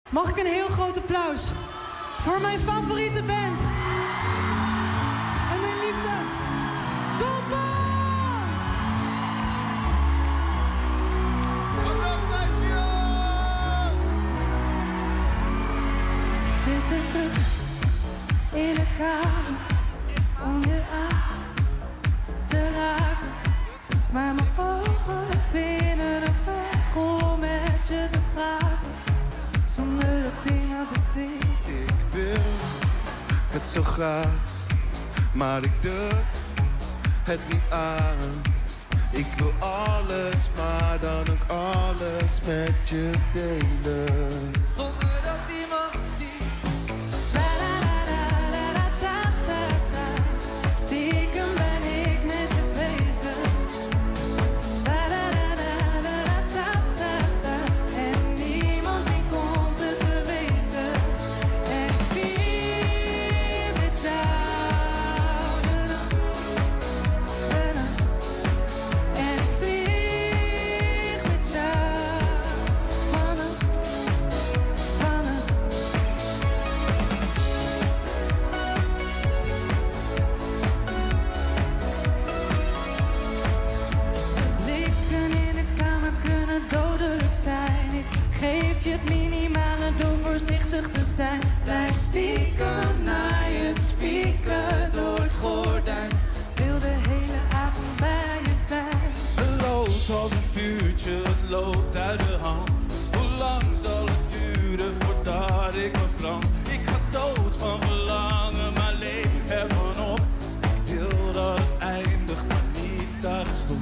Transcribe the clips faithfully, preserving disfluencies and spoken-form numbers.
Mag ik een heel groot applaus voor mijn favoriete band en mijn liefde, Goldband! Hallo Vijfjo! Het is de druk in de kamer om je aan te raken, maar mijn ogen vinden een weg om met je te praten. Zonder dat iemand het ziet. Ik wil het zo graag, maar ik durf het niet aan. Ik wil alles, maar dan ook alles met je delen. Zonder dat iemand het ziet. Stiekem ben ik met je bezig. En niemand die komt het te weten. En ik vier met jou de nacht, de nacht. En ik vlieg met jou vannacht, vannacht. Blikken in de kamer kunnen dodelijk zijn. Ik geef je het minimale door voorzichtig te zijn. Blijf stiekem naar je spieken door het gordijn. Wil de hele avond bij je zijn. Het loopt als een vuurtje, het loopt uit de hand. Hoe lang zal het duren voordat ik me brand? Ik ga dood van verlangen, maar leef ervan op. Ik wil dat het eindigt, maar niet dat het stopt.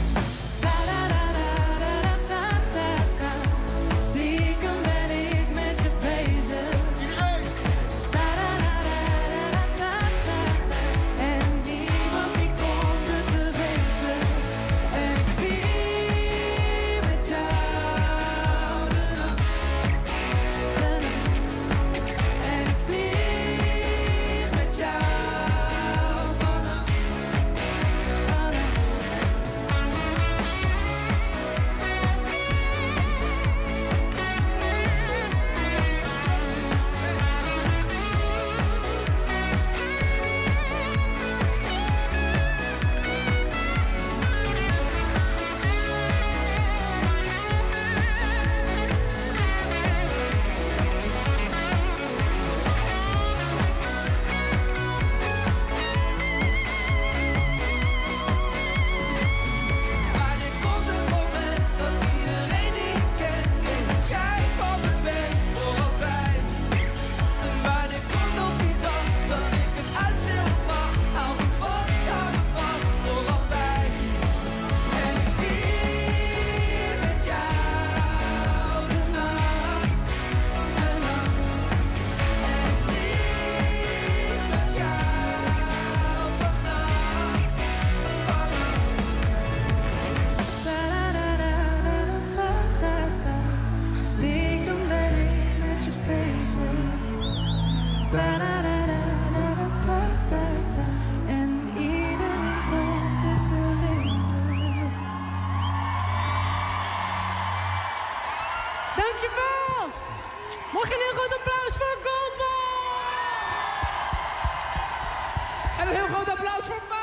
Stiekem ben ik met je bezig. En niemand die komt het te weten. En ik vier met jou de nacht, de nacht. En ik vlieg met jou vannacht, vannacht. Wanneer komt het moment dat iedereen die ik ken weet dat jij van me bent voor altijd? En wanneer komt ook die dag dat ik het uitschreeuwen mag? Hou me vast, hou me vast voor altijd. En ik vier met jou de nacht, de nacht. En ik vlieg met jou vannacht, Stiekem ben ik met je bezig. En iedereen komt het te weten. Dankjewel! Mag je een heel groot applaus voor Goldband? En een heel groot applaus voor Maan!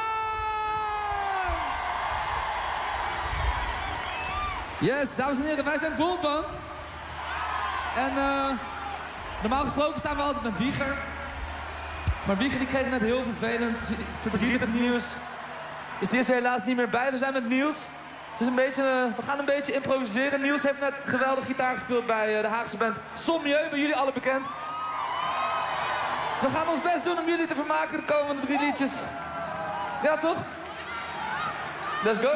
Yes, dames en heren, wij zijn Goldband. En eh, normaal gesproken staan we altijd met Wieger. Maar Wieger die kreeg het net heel vervelend, verdrietig nieuws. Dus die is er helaas niet meer bij. We zijn met Niels. Het is een beetje, eh, we gaan een beetje improviseren. Niels heeft net geweldig gitaar gespeeld bij eh, de Haagse band Sommieu, bij jullie allen bekend. Dus we gaan ons best doen om jullie te vermaken de komende drie liedjes. Ja, toch? Let's go.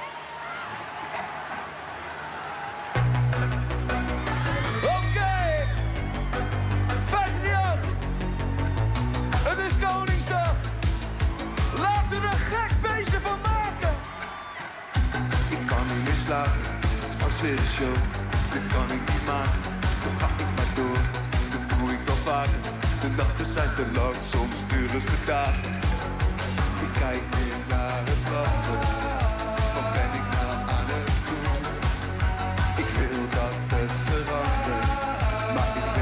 Oké, vijftienjacht. Het is Koningsdag. Laten we er een gek feestje van maken. Ik kan niet meer slapen, straks weer een show. Dit kan ik niet maken, toch ga ik maar door. Dat doe ik wel vaker, de nachten zijn te lang, soms duren ze dagen. Ik kijk weer naar het wachten. Wat ben ik nou aan het doen? Ik wil dat het verandert, maar ik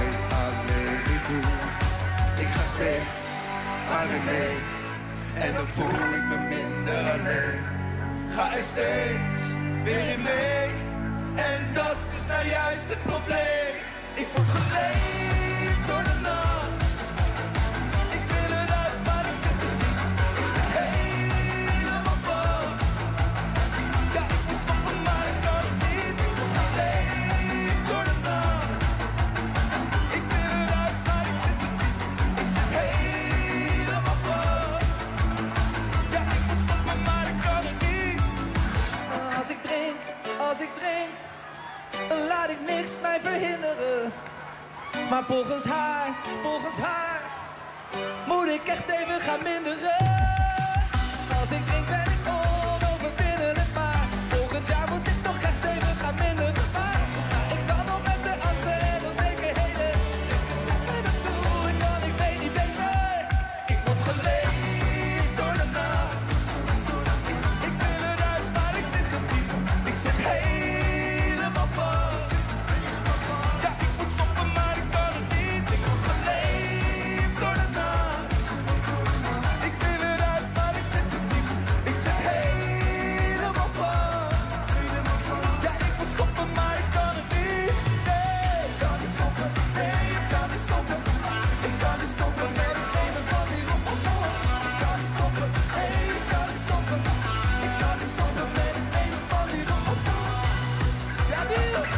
mee. En dan voel ik me minder alleen. Ga er steeds weer in mee. En dat is nou juist het probleem. Ik word geleefd door de nacht. Ik wil eruit, maar ik zit er niet. Ik zit helemaal vast. Ja, ik moet stoppen, maar ik kan het niet. Ik word geleefd door de nacht. Ik wil eruit, maar ik zit er niet. Ik zit helemaal vast. Ja, ik moet stoppen, maar ik kan het niet. Als ik drink, als ik drink, dan laat ik niks mij verhinderen. Maar volgens haar, volgens haar, moet ik echt even gaan minderen. Als ik drink ben ik onoverwinnelijk, maar volgend jaar moet ik toch echt even gaan minderen. Maar ik kan nog met de angsten en onzekerheden. En dat doe ik dan, ik weet niet beter. Ik word geleefd door de nacht. Ik wil eruit, maar ik zit er niet. Ik zit helemaal vast. Ja, ik moet stoppen, maar ik kan het niet. Ik word geleefd door de nacht. Ik wil eruit, maar ik zit er niet. Ik zit helemaal vast. Ja, ik moet stoppen, maar ik kan het niet. Nee, ik kan niet stoppen. Nee, ik kan niet stoppen. Ik kan niet stoppen met het nemen van die rommel. Ik kan niet stoppen. Nee, ik kan niet stoppen. Ik kan niet stoppen met het nemen van die rommel. Ja, Niels!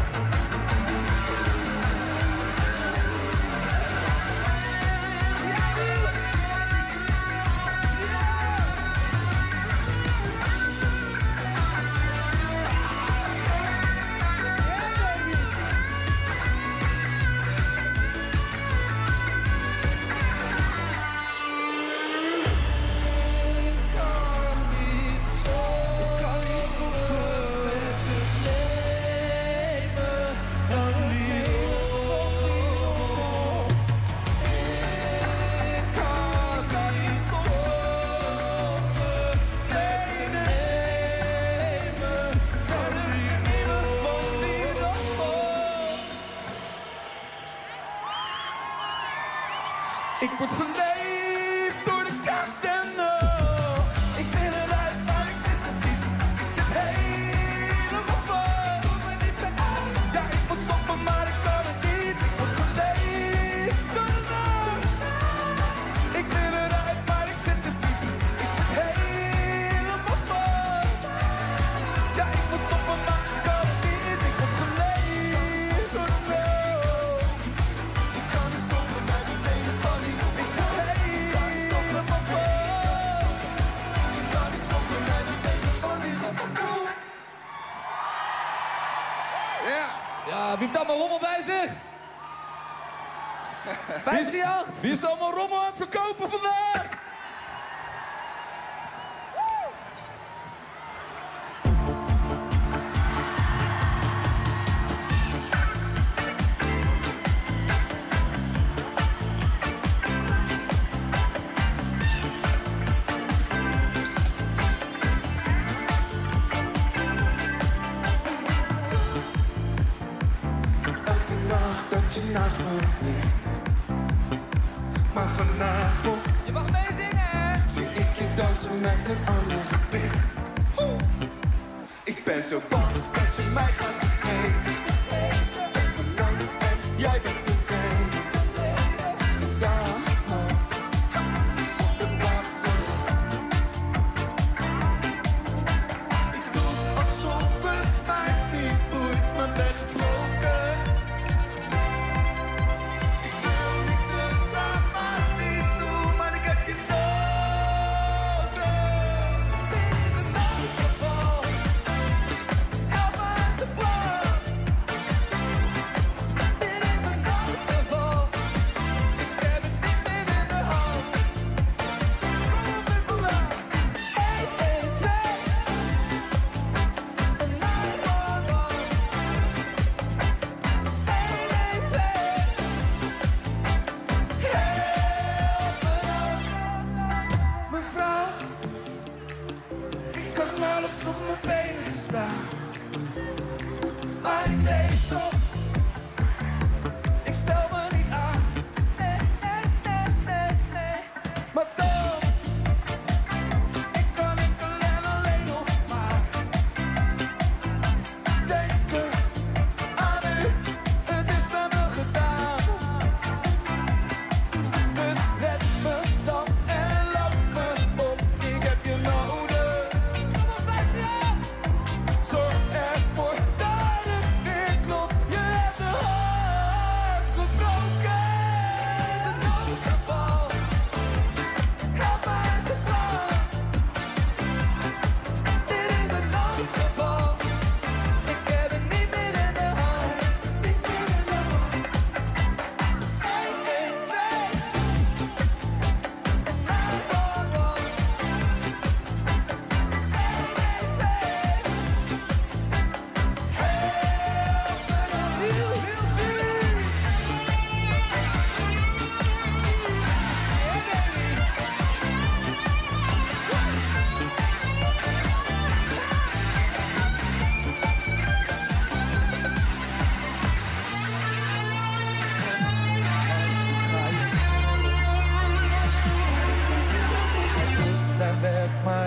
Ik word geleefd door de captain. Oh. Ik wil eruit, maar ik zit er niet. Ik zit helemaal vast. Ja, ik moet stoppen, maar ik kan het niet. Ik word geleefd door de nacht. Ik wil eruit, maar ik zit er niet. Ik zit helemaal vast. Ja, ik moet stoppen, maar ik kan het niet. Ik word geleefd door de nacht. Ik kan niet stoppen met het nemen van die. Ik zit helemaal vast. Ik kan niet stoppen met het nemen van die rommel. Ja, wie heeft allemaal rommel bij zich? vijf drie acht! Wie is allemaal rommel aan het verkopen vandaag? Elke nacht dat je naast me ligt. Maar vanavond Je mag meezingen! zie ik je dansen met een ander gewicht. Ik ben zo bang dat je mij gaat vergeten. Ik verlang en jij bent tevreden. Ja, nacht, op de laatste. Ik doe alsof het mij niet boeit, mijn weg gebroken. Ik wil niet te dramatisch doen, maar ik heb je nodig. Dit is een noodgeval. Help me te plan. Dit is een noodgeval. Ik heb het niet meer in de hand. Kom op even laat. één één twee. Een nine one one. één één twee. Mevrouw, ik kan nauwelijks op mijn benen staan. Maar ik leef toch. Ik stel me niet aan. Nee, nee, nee, nee, nee. Maar dan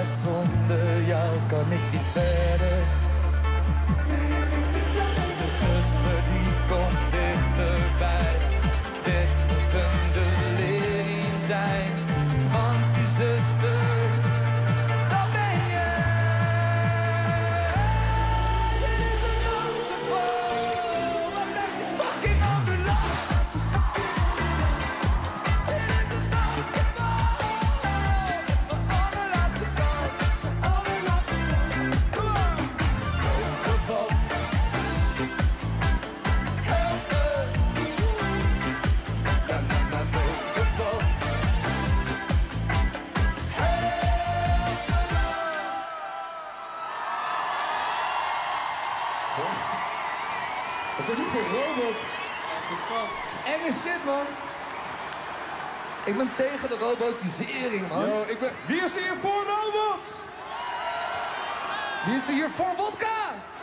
maar zonder jou kan ik niet verder. De zuster die komt dichterbij. Dit moet een delirium zijn. Want die zuster, dat ben je. Dit is een noodgeval. Wat blijft die fucking ambulance? Dit is een noodgeval. Mijn allerlaatste kans. Allerlaatste kans. Kom on. Noodgeval. Help me. Na, na, na, noodgeval. Wat is het voor robot? Het is enge shit, man. Ik ben tegen de robotisering, man. Yo, ik ben... Wie is er hier voor robots? Wie is er hier voor wodka?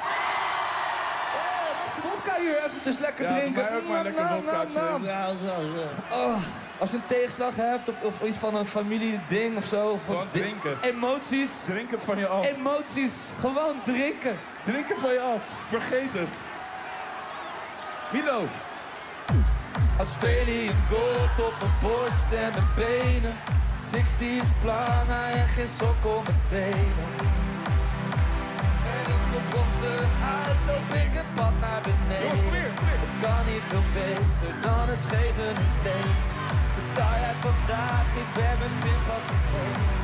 Oh, nog wodka hier eventjes lekker Ja, drinken. voor mij ook maar lekker Nam, vodka. nam, nam. Ja, ja, ja. Oh, als je een tegenslag hebt of, of iets van een familieding of zo. Of Gewoon een di- drinken. Emoties. Drink het van je af. Emoties. Gewoon drinken. Drink het van je af. Vergeet het. Milo. Australian gold op mijn borst en mijn benen. zestig's planga en geen sok om mijn tenen. En een gebronste uit loop ik het pad naar beneden. Jongens, kom hier, kom hier. Het kan niet veel beter dan het Scheveningsteen. Betaal jij vandaag, ik ben mijn pinpas vergeten.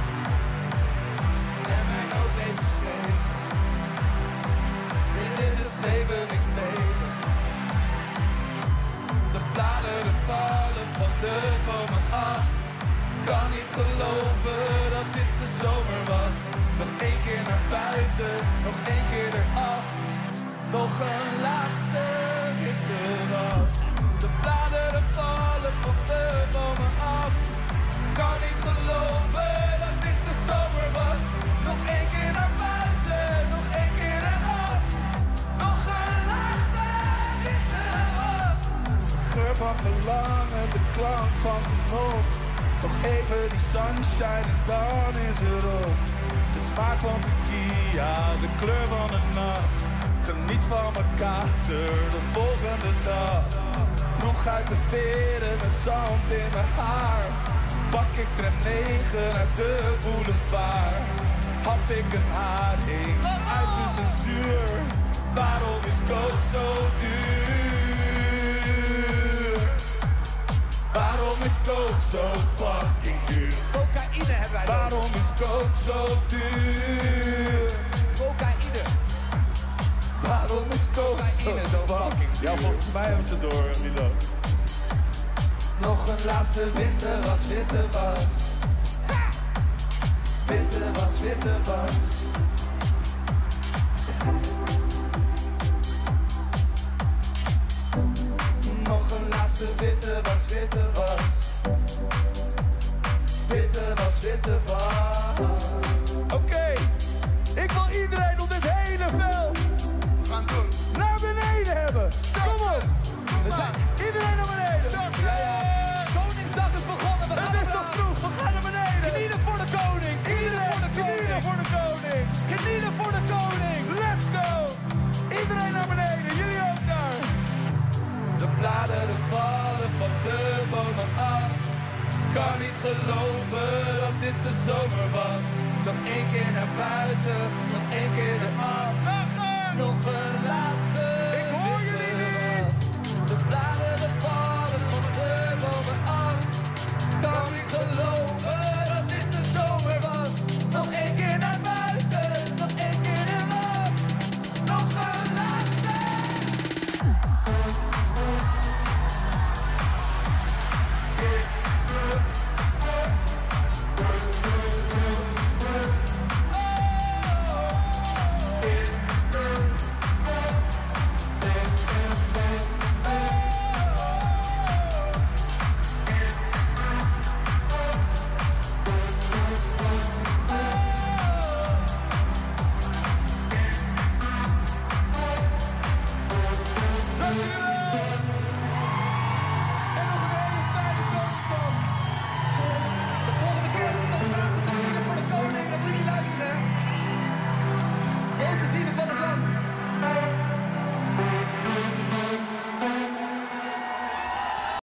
En mijn hoofd heeft versleten. Dit is het Scheveningsleven. De bladeren vallen van de bomen af. Kan niet geloven dat dit de zomer was. Nog één keer naar buiten, nog één keer eraf. Nog een laatste winterwas. De bladeren vallen van de bomen af. Kan niet geloven dat dit de zomer was. Nog één keer naar buiten, nog één keer eraf. Nog een laatste winterwas. Geur van verlangen, de klank van genot. Nog even die sunshine en dan is het op. De smaak van tequila, de kleur van de nacht. Geniet van mijn kater de volgende dag. Vroeg uit de veren met zand in mijn haar. Pak ik tram negen uit de boulevard. Had ik een haring uit de censuur. Waarom is coke zo duur? Waarom is coke zo fucking duur? Cocaïne hebben wij nodig. Waarom is coke zo duur? Cocaïne. Waarom is coke zo Cocaïne zo fucking duur? Ja, volgens mij hebben ze door, Milo. Nog een laatste witte was, witte was. Witte was, witte was. Nog een laatste witte was, witte was. Witte was, witte was. Oké, okay. Ik wil iedereen op dit hele veld Gaan doen. naar beneden hebben. Kom op. We zijn... Iedereen naar beneden. Ja, ja. Koningsdag is begonnen. We gaan Het is eraan. toch vroeg, we gaan naar beneden. Knielen voor de koning. Knielen voor de Knielen koning. voor de koning. Knielen voor de koning. Let's go. Iedereen naar beneden, jullie ook daar. De bladeren vallen van de bomen af. Kan niet geloven dat dit de zomer was. Nog één keer naar buiten, nog één keer eraf. Nog een laatste